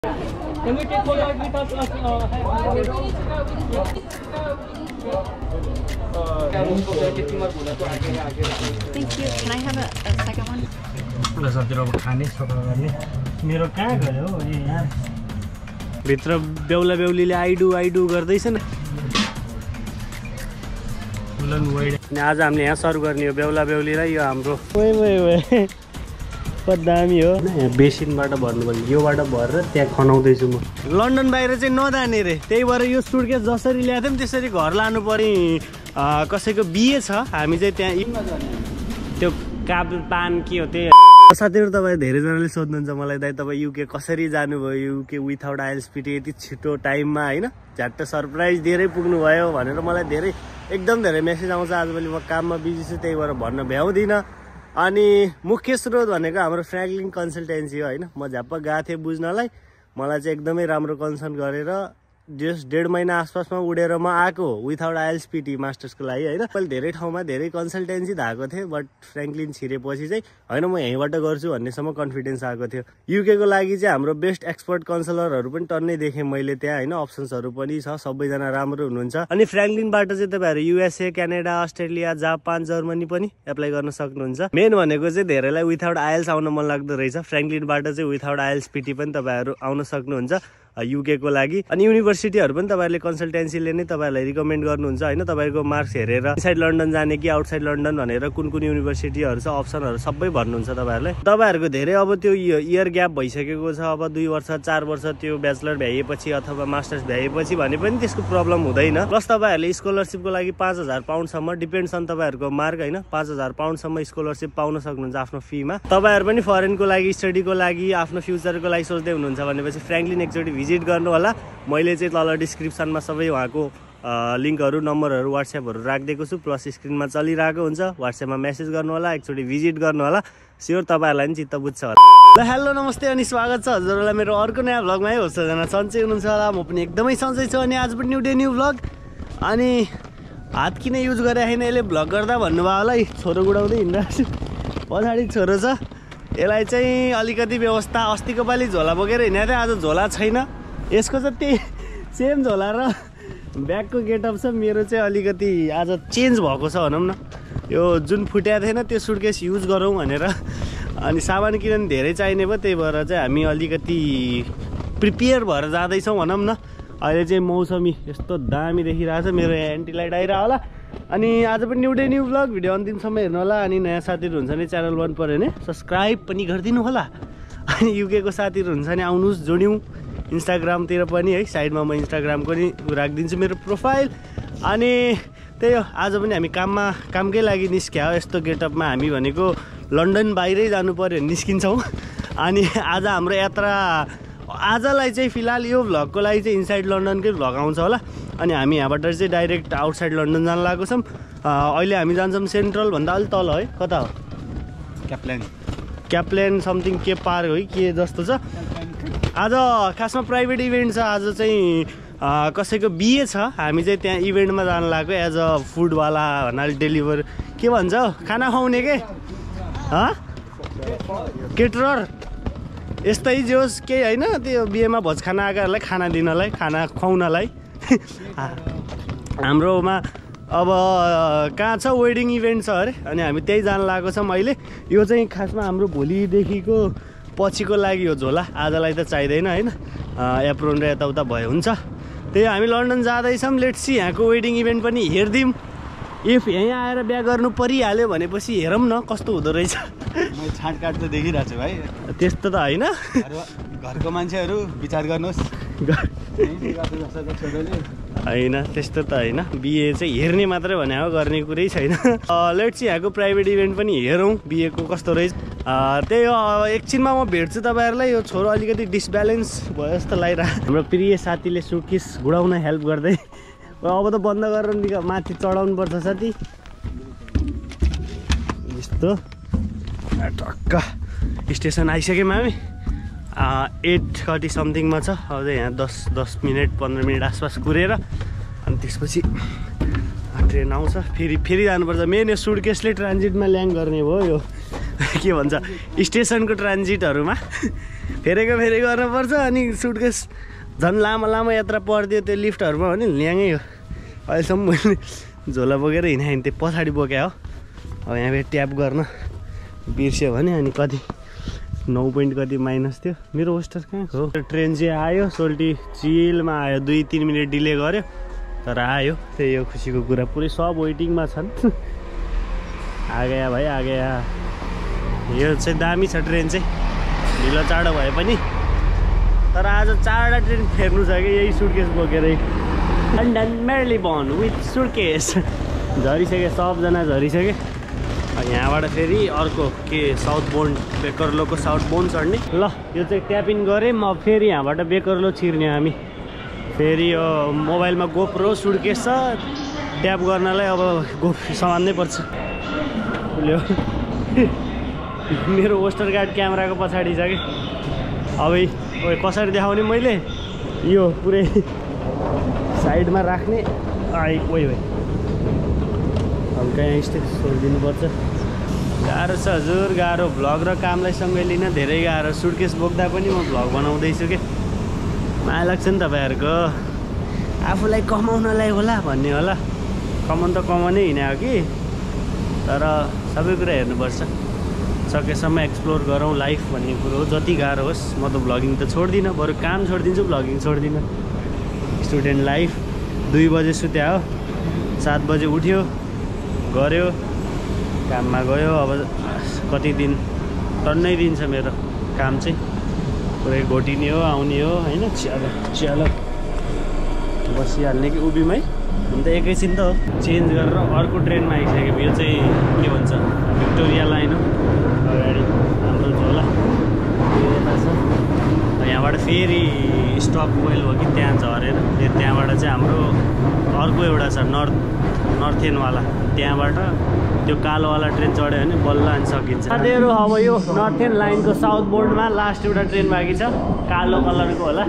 Can we take photo with us? Thank you. Can I have a second one? अब खाने सफा गर्ने मेरो कहाँ गयो हो यहाँ भित्र बेहुला बेहुलीले आइडु गर्दैछन् अनि आज हामीले यहाँ सर्भ गर्ने हो बेहुला बेहुलीलाई यो हाम्रो दामी हो यहाँ बेसिनबाट भर्नुपर्छ योबाट भरेर त्यहाँ खनाउँदैछु म लन्डन बाहिर चाहिँ नजाने रे त्यही भएर यो सुटकेस जसरी ल्याएको थियौँ त्यसरी घर लानु पर्ने कसैको बिहे छ हामी चाहिँ त्यहाँ त्यो काप पान के हो त्यही साथीहरू तपाईँ धेरैजनाले सोध्नुहुन्छ मलाई दाइ तपाईँ युके कसरी जानुभयो युके विथआउट आइएलएसपीटी यति छिटो टाइममा होइन झ्याट्ट सरप्राइज दिएरै पुग्नुभयो भनेर मलाई एकदम धेरै मेसेज आउँछ आजभोलि म काममा बिजी छु त्यही भएर भन्न भ्याउँदिनँ अनि मुख्य स्रोत भनेको हाम्रो फ्र्याङ्कलिन कन्सल्टेन्सी हो होइन म झ्याप्प गएको थिएँ बुझ्नलाई मलाई चाहिँ एकदमै राम्रो कन्सल्ट गरेर जस्ट 1.5 महिना आसपासमा उडेर म आएको विथआउट आइएलएसपीटी मास्टर्सको लागि होइन मैले धेरै ठाउँमा धेरै कन्सल्टेन्सी धाएको थिएँ बट फ्र्याङ्कलिन छिरेपछि चाहिँ होइन म यहीँबाट गर्छु भन्नेसम्म कन्फिडेन्स आएको थियो युकेको लागि चाहिँ हाम्रो बेस्ट एक्सपर्ट कन्सलरहरू पनि टन्नै देखेँ मैले त्यहाँ होइन अप्सन्सहरू पनि छ सबैजना राम्रो हुनुहुन्छ अनि फ्र्याङ्कलिनबाट चाहिँ तपाईँहरू USA Canada Australia Japan Germany पनि एप्लाई गर्न सक्नुहुन्छ मेन भनेको चाहिँ धेरैलाई विथआउट आइएल्स आउन मन लाग्दो रहेछ फ्र्याङ्कलिनबाट चाहिँ विथआउट आइएलएसपीटी पनि तपाईँहरू आउन सक्नुहुन्छ युकेको लागि अनि युनिभर्सिटीहरू पनि तपाईँहरूले कन्सल्टेन्सीले नै तपाईँहरूलाई रिकमेन्ड गर्नुहुन्छ होइन तपाईँको मार्क्स हेरेर इनसाइड लन्डन जाने कि आउटसाइड लन्डन भनेर कुन कुन युनिभर्सिटीहरू छ अप्सनहरू सबै भन्नुहुन्छ तपाईँहरूको धेरै अब त्यो इयर ग्याप भइसकेको छ अब 2 वर्ष 4 वर्ष त्यो ब्याचलर भ्याइएपछि अथवा मास्टर्स भ्याइएपछि भने पनि त्यसको प्रब्लम हुँदैन प्लस तपाईँहरूले स्कलरसिपको लागि 5,000 पाउन्डसम्म डिपेन्ड्स अन तपाईँहरूको मार्क होइन 5,000 पाउन्डसम्म स्कलरसिप पाउन सक्नुहुन्छ आफ्नो फीमा तपाईँहरू पनि फरेनको लागि स्टडीको लागि आफ्नो फ्युचरको लागि सोच्दै हुनुहुन्छ भनेपछि फ्र्याङ्कलिन एकचोटि भिजिट गर्नु होला मैले चाहिँ तल डिस्क्रिप्सनमा सबै उहाँको लिङ्कहरू नम्बरहरू व्हाट्सएपहरू राखिदिएको छु प्लस स्क्रिनमा चलिरहेको हुन्छ व्हाट्सएपमा मेसेज गर्नु होला एकचोटि भिजिट गर्नु होला स्योर तपाईँहरूलाई पनि चित्त बुझ्छ होला ल हेलो नमस्ते अनि स्वागत छ हजुरहरूलाई मेरो अर्को नयाँ भ्लगमा है होस्टजना सन्चै हुनुहुन्छ होला म पनि एकदमै सन्चै छु अनि आज पनि न्यू डे न्यू भ्लग अनि हात किन युज गरे होइन यसले भ्लग गर्दा भन्नुभयो होला छोरो गुडाउँदै हिँडिरहेको छु पछाडि छोरो छ यसलाई चाहिँ अलिकति व्यवस्था अस्तिको पालि झोला बोकेर हिँडेको थिएँ आज झोला छैन यसको चाहिँ त्यही सेम झोला र ब्यागको गेटअप छ मेरो चाहिँ अलिकति आज चेन्ज भएको छ भनौँ न यो जुन फुट्याएको थिएन त्यो सुटकेस युज गरौँ भनेर अनि सामान किनभने धेरै चाहिने भयो त्यही भएर चाहिँ हामी अलिकति प्रिपेयर भएर जाँदैछौँ भनौँ न अहिले चाहिँ मौसमी यस्तो दामी देखिरहेको छ मेरो एन्टी लाइट आइरहेको होला अनि आज पनि new day new vlog video अन्तिमसम्म हेर्नु होला अनि नयाँ साथीहरू हुन्छ भने च्यानल मन पऱ्यो भने सब्सक्राइब पनि गरिदिनु होला अनि युकेको साथीहरू हुन्छ भने आउनुहोस् जोड्यौँ इन्स्टाग्रामतिर पनि है साइडमा म इन्स्टाग्रामको नि राखिदिन्छु मेरो प्रोफाइल अनि त्यही हो आज पनि हामी कामकै लागि निस्क्या हो यस्तो गेटअपमा हामी भनेको लन्डन बाहिरै जानु पऱ्यो भने निस्किन्छौँ अनि आज हाम्रो यात्रा आजलाई चाहिँ फिलहाल यो भ्लगको लागि चाहिँ इनसाइड लन्डनकै भ्लग आउँछ होला अनि हामी यहाँबाट चाहिँ डाइरेक्ट आउटसाइड लन्डन जान लागेको छौँ अहिले हामी जान्छौँ सेन्ट्रलभन्दा अलिक तल है कता हो क्याप्लेन समथिङ के पार्क हो के जस्तो छ आज खासमा प्राइभेट इभेन्ट छ आज चाहिँ कसैको बिहे छ हामी चाहिँ त्यहाँ इभेन्टमा जान लागेको एज अ फुडवाला भन्नाले डेलिभर के भन्छ खाना खुवाउने के केटरर यस्तै जोस् केही होइन त्यो बिहेमा भोज खाना आएकाहरूलाई खाना दिनलाई खाना खुवाउनलाई हाम्रोमा अब कहाँ छ वेडिङ इभेन्ट छ अरे अनि हामी त्यही जान लागेको छौँ अहिले यो चाहिँ खासमा हाम्रो भोलिदेखिको पछिको लागि हो झोला आजलाई त चाहिँदैन होइन एप्रोन र यताउता भयो हुन्छ त्यही हामी लन्डन जाँदैछौँ लेट्स सी यहाँको वेडिङ इभेन्ट पनि हेरिदिउँ इफ यहीँ आएर बिहा गर्नु परिहाल्यो भनेपछि हेरौँ न कस्तो हुँदो रहेछ छाँटकाट त देखिरहेको छु भाइ त्यस्तो त होइन घरको मान्छेहरू विचार गर्नुहोस् होइन त्यस्तो त होइन बिहे चाहिँ हेर्ने मात्रै भने हो गर्ने कुरै छैन लेट्स यहाँको प्राइभेट इभेन्ट पनि हेरौँ बिहेको कस्तो रहेछ त्यही हो एकछिनमा म भेट्छु तपाईँहरूलाई यो छोरो अलिकति डिसब्यालेन्स भयो जस्तो लागिरहेको हाम्रो प्रिय साथीले सुटकेस घुडाउन हेल्प गर्दै अब त बन्द गरेर माथि चढाउनु पर्छ साथी यस्तो टक्क स्टेसन आइसक्यौँ हामी 8:30 समथिङमा छ अब चाहिँ यहाँ 10 मिनट 15 मिनट आसपास कुरेर अनि त्यसपछि ट्रेन आउँछ फेरि जानुपर्छ मेन यो सुटकेसले ट्रान्जिटमा ल्याङ गर्ने भयो यो के भन्छ स्टेसनको ट्रान्जिटहरूमा फेरेको गर्नुपर्छ अनि सुटकेस झन् लामो लामो यात्रा पर्दियो त्यो लिफ्टहरूमा भने ल्याङै हो। अहिलेसम्म मैले झोला बोकेर हिँडेँ त्यो पछाडि बोक्या हो। अब यहाँ फेरि ट्याप गर्न बिर्स्यो भने अनि कति 9 पोइन्ट कति माइनस थियो। मेरो होस्टर कहाँ हो? ट्रेन चाहिँ आयो, सोल्टी चिलमा आयो, 2-3 मिनट डिले गर्यो तर आयो। त्यही हो खुसीको कुरा। पुरै सब वेटिङमा छन्। आ गया भाइ आ गया। यो चाहिँ दामी छ ट्रेन चाहिँ, ढिलो चाँडो भए पनि। तर आज 4वटा ट्रेन फेर्नु छ कि यही सुटकेस बोकेरै। London Marylebone with suitcase. झरिसक्यो, सबजना झरिसक्यो। यहाँबाट फेरि अर्को के साउथ बोन्ड बेकरलोको साउथ बोन्ड चढ्ने। ल यो चाहिँ ट्याप इन गरेँ म। फेरि यहाँबाट बेकरलो छिर्ने हामी। फेरि यो मोबाइलमा गोप्रो सुटकेस छ, ट्याप गर्नलाई अब समात्नै पर्छ। मेरो होस्टर गार्ड क्यामेराको पछाडि छ कि। अब कसरी देखाउने मैले यो पुरै साइडमा राख्ने। ओइ हल्का यहाँ स्टेप छोडिदिनुपर्छ। गाह्रो छ हजुर, गाह्रो। भ्लग र कामलाई सँगै लिन धेरै गाह्रो। सुटकेस बोक्दा पनि म भ्लग बनाउँदैछु कि। माया लाग्छ नि तपाईँहरूको। आफूलाई कमाउनलाई होला भन्ने होला। कमाउनु त कमाउनै हिँडे हो कि, तर सबै कुरा हेर्नुपर्छ। सकेसम्म एक्सप्लोर गरौँ लाइफ भन्ने कुरो हो। जति गाह्रो होस् म त भ्लगिङ त छोड्दिनँ, बरु काम छोडिदिन्छु, भ्लगिङ छोड्दिनँ। Student life. 2 बजे सुत्या हो, 7 बजे उठ्यो, गऱ्यो, काममा गयो। अब कति दिन टन्नै दिन छ मेरो काम चाहिँ। पुरै घोटिने हो, आउने हो होइन। च्यालो बसिहाल्ने कि उभिमै। हुन त एकैछिन त हो। चेन्ज गरेर अर्को ट्रेनमा आइसक्यो। यो चाहिँ के भन्छ, भिक्टोरिया लाइन हो। अगाडि हाम्रो झोला यता छ। यहाँबाट फेरि स्टप वेल हो कि त्यहाँ झरेर त्यहाँबाट चाहिँ हाम्रो अर्को एउटा छ नर्थेनवाला। त्यहाँबाट त्यो कालोवाला ट्रेन चढ्यो भने बल्ल अनि सकिन्छ। साथीहरू अब यो नर्थेन लाइनको साउथ बोर्डमा लास्ट एउटा ट्रेन बाँकी छ, कालो कलरको होला।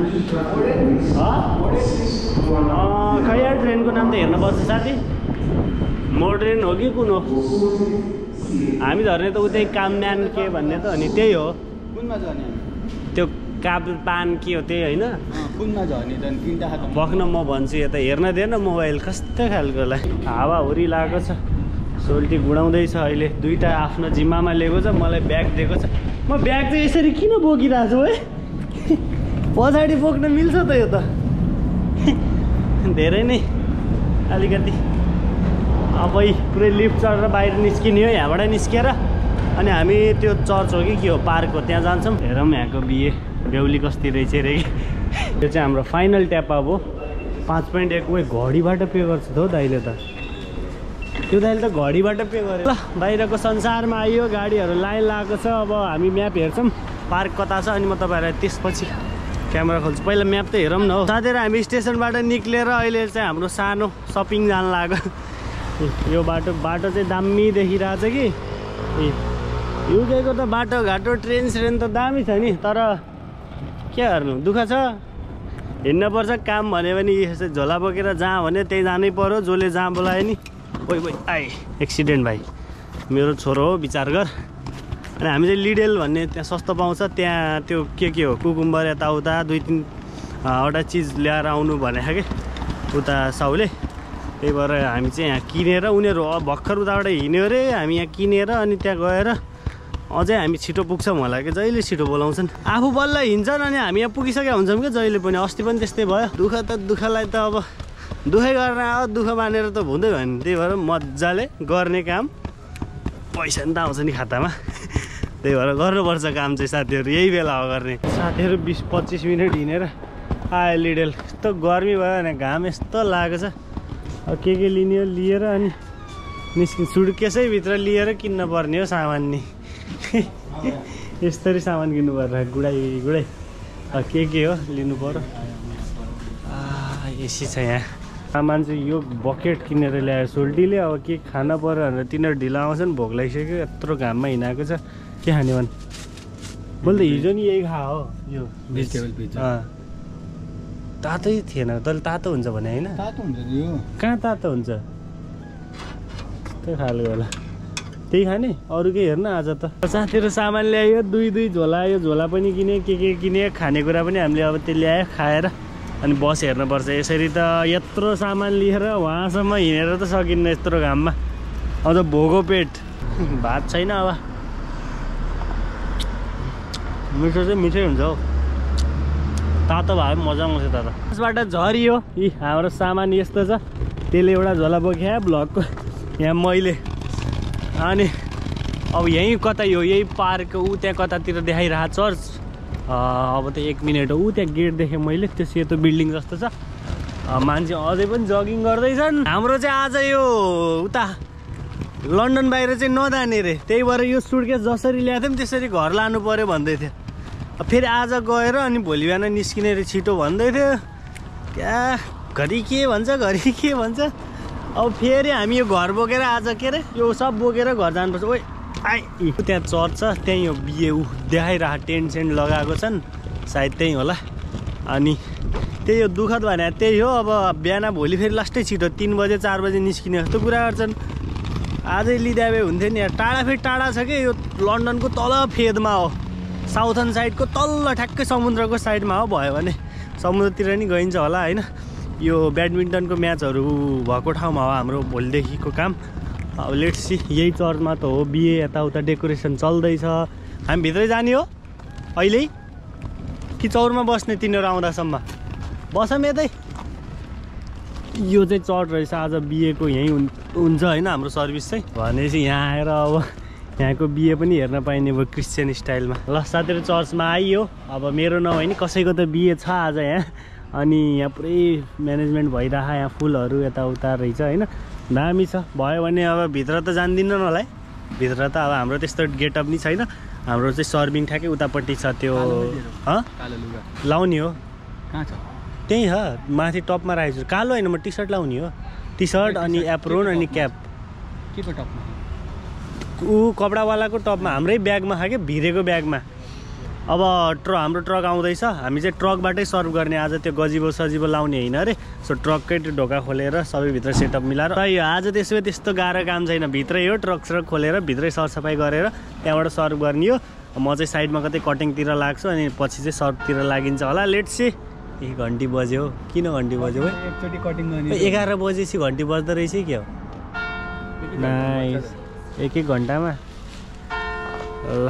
खै यार ट्रेनको नाम त हेर्नुपर्छ साथी। मोडर्न हो कि कुन हो? हामी झर्ने त उतै कामम्यान के भन्ने त अनि त्यही हो। कुनमा झर्ने? त्यो पान के हो त्यही होइन? कुनमा झर्ने त तिनवटा खालको। बक्न म भन्छु यता हेर्न दिएन मोबाइल कस्तो खालकोलाई। हावाहुरी लागेको छ, सोल्टी गुडाउँदैछ अहिले। 2टा आफ्नो जिम्मामा लिएको छ, मलाई ब्याग दिएको छ। म ब्याग चाहिँ यसरी किन बोकिरहेको छु है? पछाडि बोक्न मिल्छ त यो त। धेरै नै अलिकति। अब पुरै लिफ्ट चढेर बाहिर निस्किने हो। यहाँबाट निस्किएर अनि हामी त्यो चर्च हो कि के हो पार्क हो त्यहाँ जान्छौँ। हेरौँ यहाँको बिहे बेहुली कस्ती रहेछ रे कि। यो चाहिँ हाम्रो फाइनल ट्याप अब हो। 5.1 घडीबाट पे गर्छ त हो दाइले त। त्यो दाइले त घडीबाट पे गर्यो। ल बाहिरको संसारमा आइयो, गाडीहरू लाइन लागेको छ। अब हामी म्याप हेर्छौँ पार्क कता छ अनि म तपाईँहरूलाई त्यसपछि क्यामेरा खोल्छु। पहिला म्याप त हेरौँ न हो। साथीहरू हामी स्टेसनबाट निक्लेर अहिले चाहिँ हाम्रो सानो सपिङ जान लाग्यो। यो बाटो चाहिँ दामी देखिरहेछ कि। युकेको त बाटोघाटो ट्रेन त दामी छ नि, तर के गर्नु, दुःख छ। हिँड्नुपर्छ। काम भन्यो भने यसो झोला बोकेर जहाँ भन्यो त्यही जानै पर्यो। जसले जहाँ बोलायो नि। ओइ आए एक्सिडेन्ट भाइ, मेरो छोरो हो, विचार गर। अनि हामी चाहिँ लिडेल भन्ने त्यहाँ सस्तो पाउँछ, त्यहाँ त्यो के हो कुकुम्बर यताउता 2-3 चिज ल्याएर आउनु भनेको कि उता साउले। त्यही भएर हामी चाहिँ यहाँ किनेर, उनीहरू भर्खर उताबाट हिँड्यो अरे, हामी यहाँ किनेर अनि त्यहाँ गएर अझै हामी छिटो पुग्छौँ होला कि। जहिले छिटो बोलाउँछन्, आफू बल्ल हिँड्छन् अनि हामी यहाँ पुगिसकेका हुन्छौँ क्या जहिले पनि। अस्ति पनि त्यस्तै भयो। दुःख त दुःखलाई त अब दुःखै गरेर आयो, दुःख मानेर त हुँदै भयो नि। त्यही भएर मजाले गर्ने काम, पैसा नि त आउँछ नि खातामा। त्यही भएर गर्नुपर्छ काम चाहिँ साथीहरू, यही बेला हो गर्ने। साथीहरू 20-25 मिनट हिँडेर आयो लिडेल। यस्तो गर्मी भयो भने घाम यस्तो लागेको छ। अब के लिने हो लिएर अनि निस्किनु। सुटकेसै भित्र लिएर किन्न पर्ने हो सामान नि। यस्तरी सामान किन्नु पर्छ गुडाइ। के हो लिनु पर्यो। एसी छ यहाँ। सामान चाहिँ यो बकेट किनेर ल्यायो सोल्टीले। अब के खाना पर्यो भनेर तिनीहरू ढिलो आउँछन्, भोक लागिसक्यो, यत्रो घाममा हिँडाएको छ। के खाने भन्? मैले त हिजो नि यही खा हो, यो भेजिटेबल पिज्जा। तातै थिएन, तैँले तातो हुन्छ भने होइन? तातो हुन्छ यो। कहाँ तातो हुन्छ? त्यही खालको होला। त्यही खाने अरू केही हेर्न आज त साथीहरू सामान ल्यायो दुई झोला यो झोला पनि किने के किने खानेकुरा पनि हामीले अब त्यो ल्यायो खाएर अनि बस हेर्नुपर्छ यसरी त यत्रो सामान लिएर वहाँसम्म हिँडेर त सकिन्न यत्रो घाममा अझ भोगो पेट भात छैन अब मिठो चाहिँ मिठै हुन्छ हौ तातो भए पनि मजा आउँछ तर यसबाट झरियो यी हाम्रो सामान यस्तो छ त्यसले एउटा झोला बोक्या भ्लगको यहाँ मैले अनि अब यहीँ कता यो यही पार्क ऊ त्यहाँ कतातिर देखाइरहेको चर्च अब त 1 मिनट हो ऊ त्यहाँ गेट देखेँ मैले त्यो सेतो बिल्डिङ जस्तो छ मान्छे अझै पनि जगिङ गर्दैछन् हाम्रो चाहिँ आज यो उता लन्डन बाहिर चाहिँ नजाने रे त्यही भएर यो सुटकेस जसरी ल्याएको थियौँ त्यसरी घर लानु पर्यो भन्दै थियो फेरि आज गएर अनि भोलि बिहान निस्किने रे छिटो भन्दै थियो क्या घरि के भन्छ अब फेरि हामी यो घर बोकेर आज के अरे यो सब बोकेर घर जानुपर्छ ओइ आइ त्यहाँ चर्च छ त्यहीँ हो बिहे ऊ देखाइरहेको टेन्ट सेन्ट लगाएको छन् सायद त्यहीँ होला अनि त्यही हो दुःखद भने त्यही हो अब बिहान भोलि फेरि लास्टै छिटो 3 बजे 4 बजे निस्किने जस्तो कुरा गर्छन् आजै लिँदा भए हुन्थ्यो नि टाढा फेरि टाढा छ कि यो लन्डनको तल फेदमा हो साउथर्न साइडको तल्लो ठ्याक्कै समुद्रको साइडमा हो भयो भने समुद्रतिर नि गइन्छ होला होइन यो ब्याडमिन्टनको म्याचहरू भएको ठाउँमा हो हाम्रो भोलिदेखिको काम अब लेट्स सी यही चर्चमा त हो बिहे यताउता डेकोरेसन चल्दैछ हामी भित्रै जाने हो अहिले कि चौरमा बस्ने तिनीहरू आउँदासम्म बसौँ यतै यो चाहिँ चर्च रहेछ आज बिहेको यहीँ हुन्छ होइन हाम्रो सर्भिस चाहिँ भनेपछि यहाँ आएर अब यहाँको बिहे पनि हेर्न पाइने भयो क्रिस्चियन स्टाइलमा ल साथीहरू चर्चमा आइयो अब मेरो नभए नि कसैको त बिहे छ आज यहाँ अनि यहाँ पुरै म्यानेजमेन्ट भइरह यहाँ फुलहरू यताउता रहेछ होइन दामी छ भयो भने अब भित्र त जान्दिनँ नलाई भित्र त अब हाम्रो त्यस्तो गेटअप नि छैन हाम्रो चाहिँ सर्भिङ ठ्याक्कै उतापट्टि छ त्यो लाउने हो कहाँ छ त्यही हो माथि टपमा राखेको छु कालो होइन म टी सर्ट लाउने हो टी सर्ट अनि एप्रोन अनि क्याप के को टपमा ऊ कपडावालाको टपमा हाम्रै ब्यागमा छ क्या भिरेको ब्यागमा अब हाम्रो ट्रक आउँदैछ हामी चाहिँ ट्रकबाटै सर्भ गर्ने आज त्यो गजिबो सजिबो लाउने होइन अरे सो ट्रककै त्यो ढोका खोलेर सबैभित्र सेटअप मिलाएर यो आज त्यसो भए त्यस्तो गाह्रो काम छैन भित्रै हो ट्रक खोलेर भित्रै सरसफाइ गरेर त्यहाँबाट सर्भ गर्ने हो म चाहिँ साइडमा कतै कटिङतिर लाग्छु अनि पछि चाहिँ सर्भतिर लागिन्छ होला लेट्स सी घन्टी बज्यो किन घन्टी बज्यो एकचोटि कटिङ गर्ने 11 बजेपछि घन्टी बज्दो रहेछ के हो नाइस 1 घन्टामा ल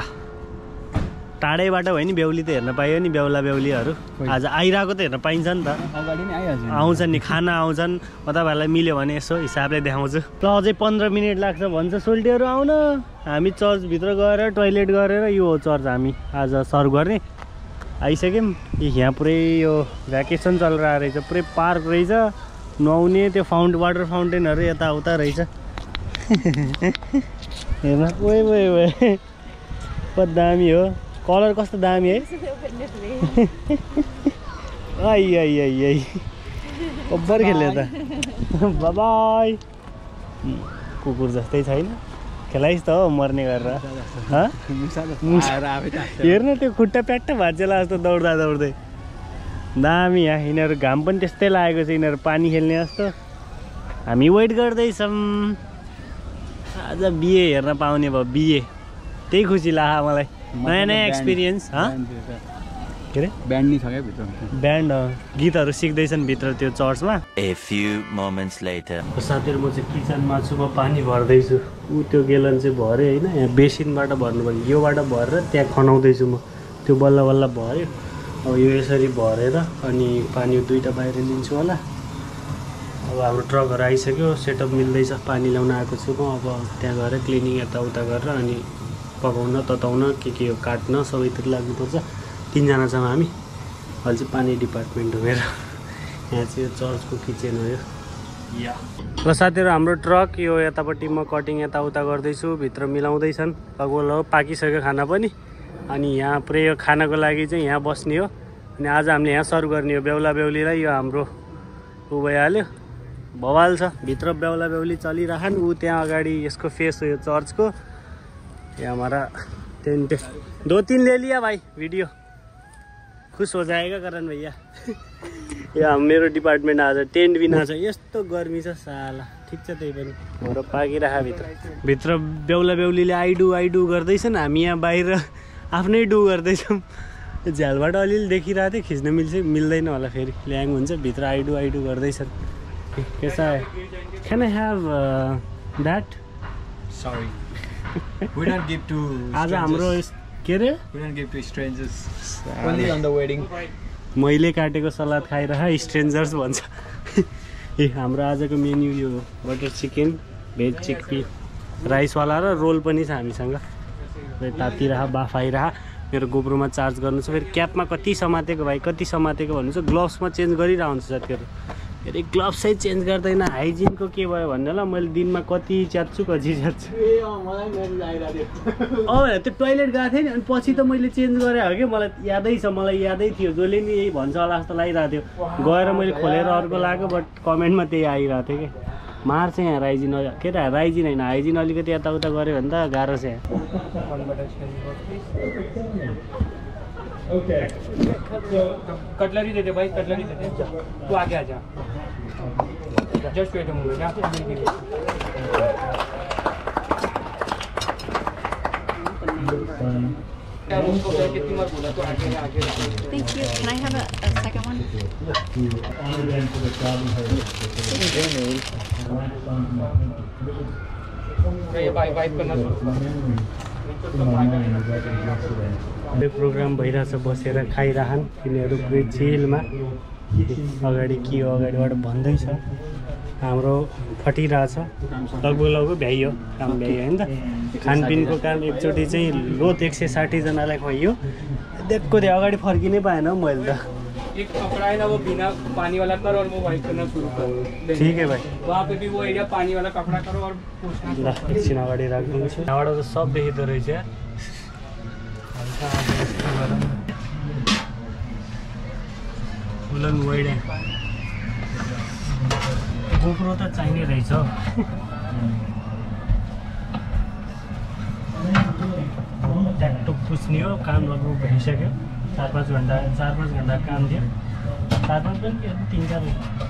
टाढैबाट भयो नि बेहुली त हेर्न पाइयो नि बेहुला बेहुलीहरू आज आइरहेको त हेर्न पाइन्छ नि त अगाडि नै आइहाल्छ आउँछन् नि खाना आउँछन् म तपाईँहरूलाई मिल्यो भने यसो हिसाबले देखाउँछु ल अझै 15 मिनट लाग्छ भन्छ सोल्टीहरू आउन हामी चर्चभित्र गएर टोइलेट गरेर यो चर्च हामी आज सर्भ गर्ने आइसक्यौँ यहाँ पुरै यो भ्याकेसन चलिरहेको रहेछ पुरै पार्क रहेछ नुहाउने त्यो वाटर फाउन्टेनहरू यताउता रहेछ हेर्न ओए कति दामी हो कलर कस्तो दामी है आई ओभर खेल्यो त बाबाई कुकुर जस्तै छैन खेलाइस् त हो मर्ने गरेर हेर्न त्यो खुट्टा प्याट्ट भाँचेला जस्तो दौड्दा दौड्दै दामी यहाँ यिनीहरू घाम पनि त्यस्तै लागेको छ यिनीहरू पानी खेल्ने जस्तो हामी वेट गर्दैछौँ आज बिहे हेर्न पाउने भयो बिहे त्यही खुसी लाग्यो मलाई नयाँ एक्सपिरियन्स के अरे ब्यान्ड नि छ क्या भित्र ब्यान्ड गीतहरू सिक्दैछन् भित्र त्यो चर्चमा साथीहरू म चाहिँ किचनमा छु म पानी भर्दैछु ऊ त्यो गेलन चाहिँ भरेँ होइन यहाँ बेसिनबाट भर्नुपर्ने योबाट भरेर त्यहाँ खनाउँदैछु म त्यो बल्ल बल्ल भर्यो अब यो यसरी भरेर अनि पानी 2टा बाहिर लिन्छु होला अब हाम्रो ट्रकहरू आइसक्यो सेटअप मिल्दैछ पानी ल्याउन आएको छु म अब त्यहाँ गएर क्लिनिङ यताउता गरेर अनि पकाउन तताउन के हो काट्न सबैतिर लाग्नुपर्छ 3 जना छौँ हामी अहिले चाहिँ पानी डिपार्टमेन्ट हो मेरो यहाँ चाहिँ यो चर्चको किचन हो यो ल साथीहरू हाम्रो ट्रक यो यतापट्टि म कटिङ यताउता गर्दैछु भित्र मिलाउँदैछन् लगभग पाकिसक्यो खाना पनि अनि यहाँ पुरै यो खानाको लागि चाहिँ यहाँ बस्ने हो अनि आज हामीले यहाँ सर्भ गर्ने हो बेहुला बेहुलीलाई यो हाम्रो ऊ भइहाल्यो भवाल छ भित्र बेहुला बेहुली चलिरहन् ऊ त्यहाँ अगाडि यसको फेस हो यो चर्चको ये हमारा टेंट 2-3 ले लिया भाई वीडियो खुश हो जाएगा करण भैया यहाँ मेरो डिपार्टमेन्ट आज टेन्ट बिना छ यस्तो गर्मी छ साला ठिक छ त्यही पनि हाम्रो पाकिरह भित्र बेहुला बेहुलीले आइडु गर्दैछन् हामी यहाँ बाहिर आफ्नै डु गर्दैछौँ झ्यालबाट अलिअलि देखिरहेको थियो खिच्न मिल्दैन होला फेरि ल्याङ हुन्छ भित्र आइडु गर्दैछन् कैसा है can I have that Sorry. We don't give to आज हाम्रो के अरे We don't give to strangers. Only on the wedding. मैले काटेको सलाद खाइरह स्ट्रेन्जर्स भन्छ ए हाम्रो आजको मेन्यु यो बटर चिकन भेज चिकपी राइसवाला र रोल पनि छ हामीसँग तातिरह बाफाइरह मेरो गोप्रोमा चार्ज गर्नु छ फेरि क्यापमा कति समातेको भाइ कति समातेको भन्नु छ ग्लोभ्समा चेन्ज गरिरह हुन्छ साथीहरू फेरि ग्लोभ्स चाहिँ चेन्ज गर्दैन हाइजिनको के भयो भन्ने ल मैले दिनमा कति च्यात्छु त्यो टोइलेट गएको थिएँ नि अनि पछि त मैले चेन्ज गरेँ हो कि मलाई यादै थियो जसले नि यही भन्छ होला जस्तो लागिरहेको थियो गएर मैले खोलेर अर्को लाग्यो बट कमेन्टमा त्यही आइरहेको थियो कि मार्छ यहाँ राइजिन के त राइजिन होइन हाइजिन अलिकति यताउता गऱ्यो भने त गाह्रो छ कटलरी दे दे भाई कटलरी दे दे तू आगे आ जा जस्ट वेट अ मोमेंट कितनी बार बोला तो आगे Thank you. Can I have a second one? ये वाइप करना यो प्रोग्राम भइरहेछ बसेर खाइरहन् तिनीहरू चिलमा अगाडि के हो अगाडिबाट भन्दैछ हाम्रो फटिरहेछ लगभग भ्याइयो काम भ्याइयो होइन त खानपिनको काम एकचोटि चाहिँ लोत 160 जनालाई खुवाइयो देखको थियो अगाडि फर्किनै पाएन हौ मैले त एक कपड़ा है ना वो बिना पानी वाला कर और वो वाइप करना शुरू कर ठीक है भाइ वहाँ पे भी वो एरिया पानी वाला कपड़ा करो और ल एकछिन अगाडि राख्नुहुन्छ यहाँबाट त सब देखिँदो रहेछ उलन वाइड गोप्रो त चाहिने रहेछ ट्याकटुक पुस्ने हो काम लगभग भइसक्यो 4-5 घन्टा काम थियो 4-5 पनि 3-4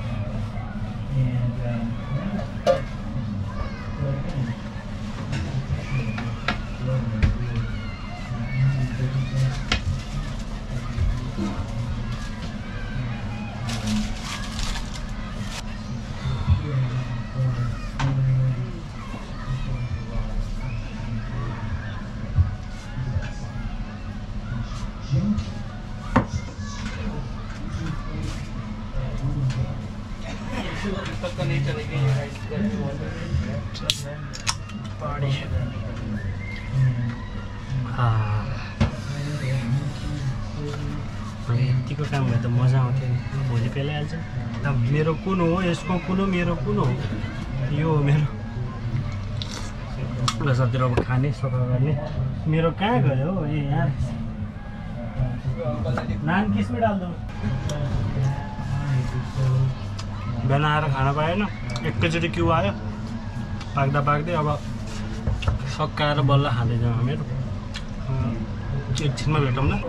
यतिको काम भयो त मजा आउँथ्यो नि भोलि पेलाइहाल्छ अब मेरो कुन हो यसको कुन हो मेरो कुन हो यो हो मेरो साथीहरू अब खाने सफा गर्ने मेरो कहाँ गयो ए यहाँ नान किसमा डाल्दो बिहान आएर खाना पाएन एकैचोटि क्यु आयो पाक्दै अब सकाएर बल्ल खाँदैछौँ हामीहरू एकछिनमा भेटौँ न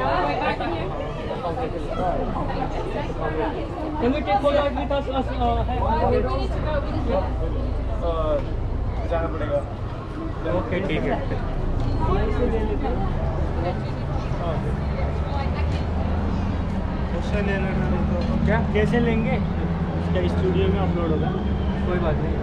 जाना पड़ेगा ओके ठीक है क्या कैसे लेंगे इसका स्टूडियो में अपलोड होगा कोई बात नहीं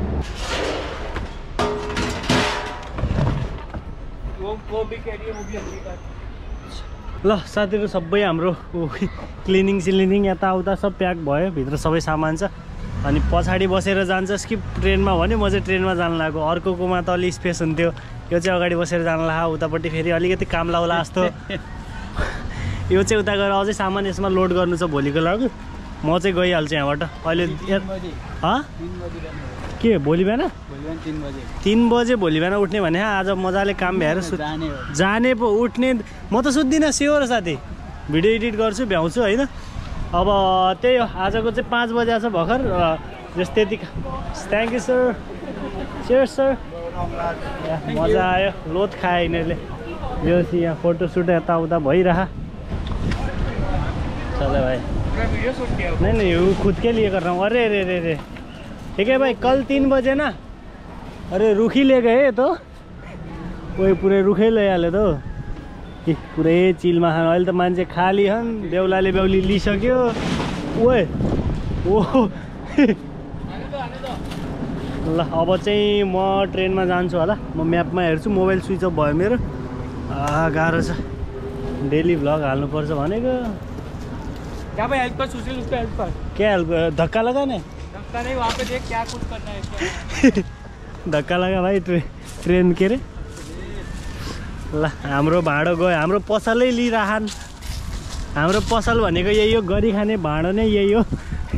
वो भी कह रही है वो भी अच्छी बात ल साथीहरू सबै हाम्रो क्लिनिङ सिलिनिङ यताउता सब प्याक भयो भित्र सबै सामान छ अनि पछाडि बसेर जान्छस् कि ट्रेनमा भन्यो म चाहिँ ट्रेनमा जान लागेको अर्कोमा त अलि स्पेस हुन्थ्यो यो चाहिँ अगाडि बसेर जान लाग्यो उतापट्टि फेरि अलिकति काम लाउला जस्तो यो चाहिँ उता गएर अझै सामान यसमा लोड गर्नु छ भोलिको लागि म चाहिँ गइहाल्छु यहाँबाट अहिले के भोलि बिहान 3 बजे भोलि बिहान उठ्ने भने आज मजाले काम भ्याएर जाने पो उठ्ने म त सुत्दिनँ स्योर साथी भिडियो एडिट गर्छु भ्याउँछु होइन अब त्यही हो आजको चाहिँ 5 बजे छ भर्खर जस्तो त्यति thank you sir chair sir मजा आयो लोत खायो यिनीहरूले यो यहाँ फोटोसुट यताउता भइरह चलो भाई। पूरा वीडियो शूट किया। नहीं नहीं वो खुद के लिए कर रहा हूँ। अरे अरे अरे ठीक है भाई, कल 3 बजे ना। अरे रुखी ले गए तो कोही पुरै रुखै लैहाल्यो त पुरै चिलमा खानु। अहिले त मान्छे खाली छन्, बेहुलाले बेहुली लिइसक्यो। ओए ओ ल अब चाहिँ म ट्रेनमा जान्छु होला। म म्यापमा हेर्छु, मोबाइल स्विच अफ भयो मेरो। गाह्रो छ, डेली भ्लग हाल्नुपर्छ भनेको। क्या भाई हेल्प कर, सुशील उसको हेल्प कर। क्या हेल्प? धक्का लगाने? धक्का नहीं, वहाँ पे देख क्या कुछ करना है क्या। धक्का लगा भाइ ट्रेन के अरे। ल हाम्रो भाँडो गयो, हाम्रो पसलै लिइराखन्। हाम्रो पसल भनेको यही हो, गरी खाने भाँडो नै यही हो।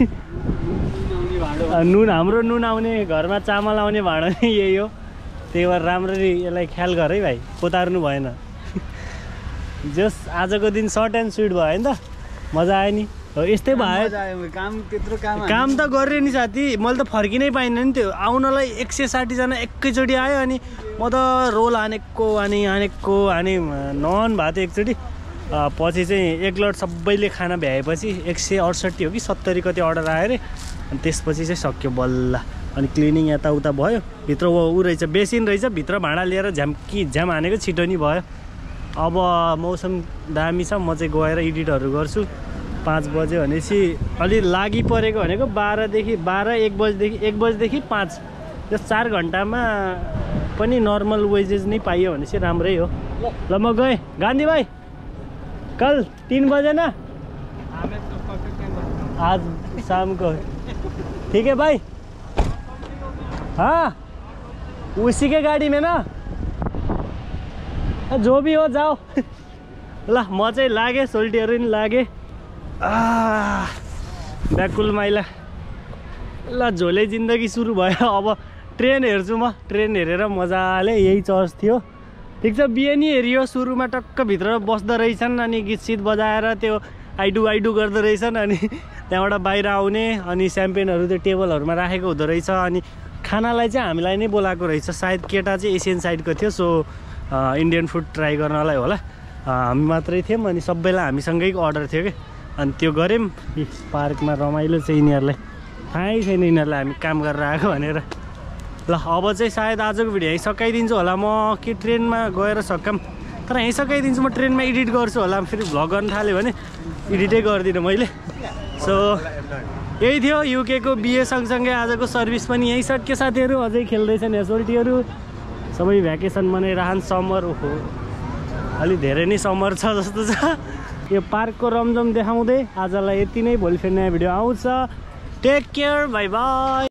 नुन, हाम्रो नुन आउने, घरमा चामल आउने भाँडो नै यही हो। त्यही भएर राम्ररी यसलाई ख्याल गर है भाइ, कोतार्नु भएन। जस आजको दिन सर्ट एन्ड स्विट भयो नि त, मजा आयो नि। हो यस्तै भयो। काम त गरेँ नि साथी, मैले त फर्किनै पाइनँ नि। त्यो आउनलाई 160 जना एकैचोटि आयो। अनि म त रोल हानेको हाने नन भएको थियो एकचोटि। पछि चाहिँ एक लट सबैले खाना भ्याएपछि 168 हो कि 70 कति अर्डर आयो अरे। अनि त्यसपछि चाहिँ सक्यो बल्ल। अनि क्लिनिङ यताउता भयो। भित्र ऊ रहेछ, बेसिन रहेछ, भित्र भाँडा लिएर झ्याम हानेको छिटो नि भयो। अब मौसम दामी छ, म चाहिँ गएर एडिटहरू गर्छु। 5 बज्यो भनेपछि अलि लागि परेको भनेको 1 बजेदेखि 5, यो 4 घन्टामा पनि नर्मल वेजेस नै पाइयो भनेपछि राम्रै हो। ल म गएँ। गान्धी भाइ कल 3 बजे ना आज शाम को, ठीक है भाई। हाँ उसी के गाड़ी में ना, जो भी हो जाओ। ल म चाहिँ लागेँ, सोल्टीहरू नि लागेँ। ब्याकुल माइला। ल झोले जिन्दगी सुरु भयो। अब ट्रेन हेर्छु म, ट्रेन हेरेर मजाले। यही चर्च थियो, ठिक छ। बिहानी हेरियो, सुरुमा टक्क भित्र बस्दो रहेछन्, अनि गीत सित बजाएर त्यो आइडु गर्दो रहेछन्। अनि त्यहाँबाट बाहिर आउने, अनि स्याम्पेनहरू त्यो टेबलहरूमा राखेको हुँदो रहेछ। अनि खानालाई चाहिँ हामीलाई नै बोलाएको रहेछ। सायद केटा चाहिँ एसियन साइडको थियो, सो इन्डियन फुड ट्राई गर्नलाई होला। हामी मात्रै थियौँ, अनि सबैलाई हामीसँगै अर्डर थियो कि। अनि त्यो गऱ्यौँ। पार्कमा रमाइलो चाहिँ यिनीहरूलाई थाहै छैन, यिनीहरूलाई हामी काम गरेर आएको भनेर। ल अब चाहिँ सायद आजको भिडियो यहीँ सकाइदिन्छु होला म, कि ट्रेनमा गएर सकाम। तर यहीँ सकाइदिन्छु म, ट्रेनमा एडिट गर्छु होला। फेरि भ्लग गर्न थाल्यो भने एडिटै गर्दिनँ मैले। सो यही थियो युकेको बिए सँगसँगै आजको सर्भिस पनि यहीँ सकियो साथीहरू। अझै खेल्दैछन् एसओल्टीहरू, सबै भ्याकेसन मनाइरहन्। समर हो, अलि धेरै नै समर छ जस्तो छ। यो पार्कको रमझम देखाउँदै आजलाई यति नै। भोलि फेरि नयाँ भिडियो आउँछ। Take care, bye by.